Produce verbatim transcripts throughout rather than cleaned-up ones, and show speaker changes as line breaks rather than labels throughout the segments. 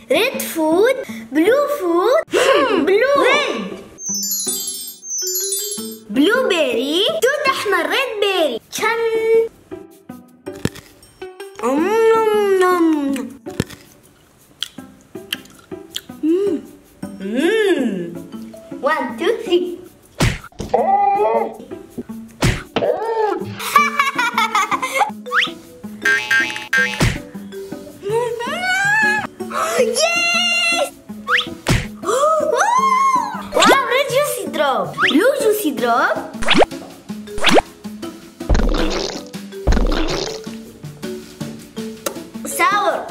Red food, blue food, hmm. blue. Red. Blueberry, توت أحمر red berry. Chan. Um, nom, nom. Mm. Mm. One, two, three. Oh. Yes! Wow, red juicy drop. Blue juicy drop. Sour.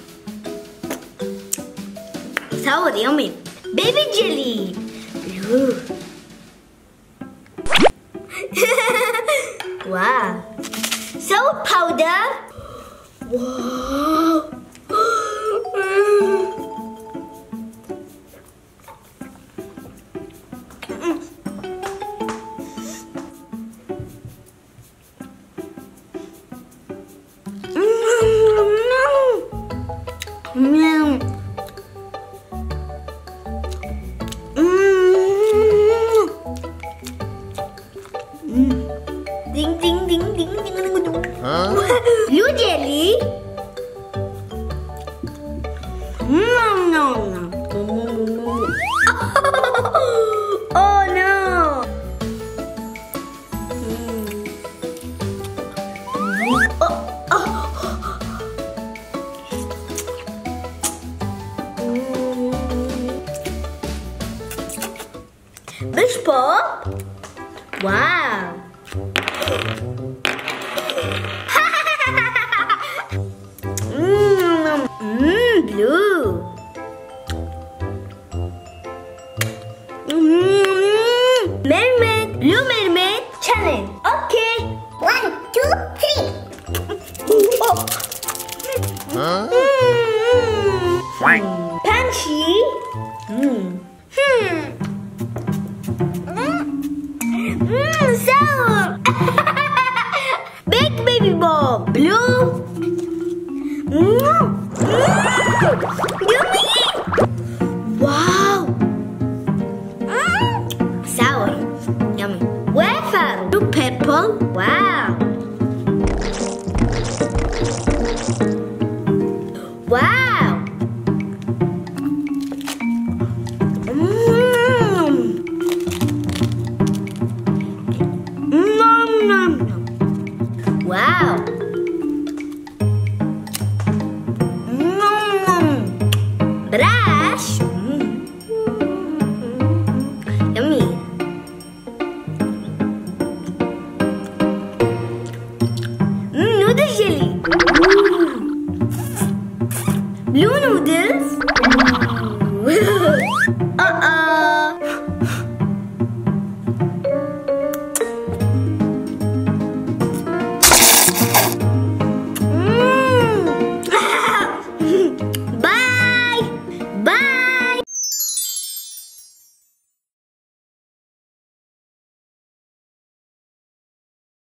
Sour, yummy. Baby jelly. Blue. Wow. Sour powder. Wow. Meow. Ding ding ding ding ding ding. Huh? Blue jelly. No no no. Oh no. Oh, oh. Bush pop. Wow. Mmm, mm, blue. Mm, mermaid, blue mermaid challenge. Okay. One, two, three. Oh. Huh? Mm. Panshi. Mm. Hmm. Mmm, sour. Big baby ball, blue. Mmm, mmm, yummy. Wow. Mm. Sour, yummy. Wafer, blue purple. Wow. Wow. Wow. Mm. Brush. Mm. Yummy. Mm, noodle jelly. Mm. Blue noodles.